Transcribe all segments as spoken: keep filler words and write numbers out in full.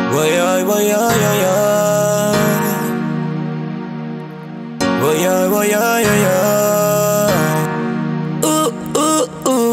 Boy, boy, boy, boy, boy, boy, boy, boy, ooh, ooh, ooh.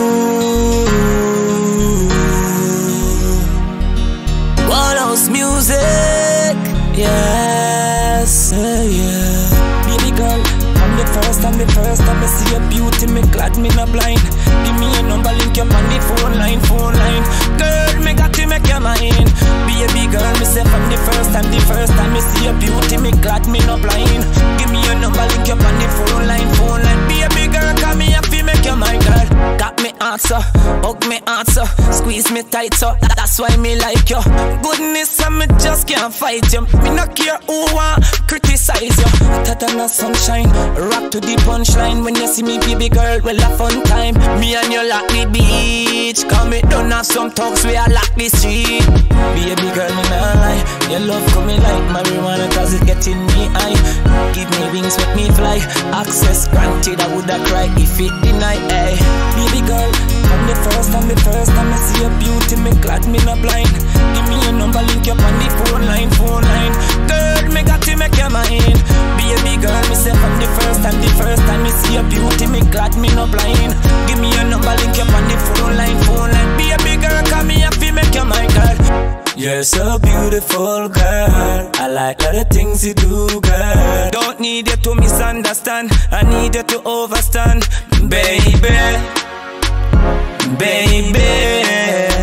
Wallhouse music, yes, uh, yeah. Baby girl, I'm the first, I'm the first time I see your beauty, me glad me not blind. Give me a number, link your on the phone line, phone line. Girl, me got to make your mind. Baby girl, me say from the first time, the first time I see your beauty, me glad me not blind. Give me your number, link your on the phone line, phone line. Baby girl, come me happy, make your mind, girl. Got me answer, hug me answer, squeeze me tight, so that's why me like you. Goodness, I me just can't fight you. Me not care who want criticize you. Tatana sunshine, rock to the punchline. When you see me, baby girl, well a fun time. Me and you lock the beach, come me don't have some talks, we are lock the street. Baby girl, me not lie, your love coming like marijuana, cause it getting me high. Give me wings, make me fly. Access granted, I woulda cry if it deny. Ay. Baby girl, I'm the first, I'm the first time I see your beauty, me glad me not blind. Give me your number, link up on the phone line, phone line. Girl, me got to make your mind. Baby girl, me say from the first time, the first time I see your beauty, me glad me not blind. Give me your number, link up on the phone line, phone line. Baby girl, come me happy, make your mind, girl. You're so beautiful, girl. I like all the things you do, girl. Don't need you to misunderstand, I need you to overstand. Baby, baby,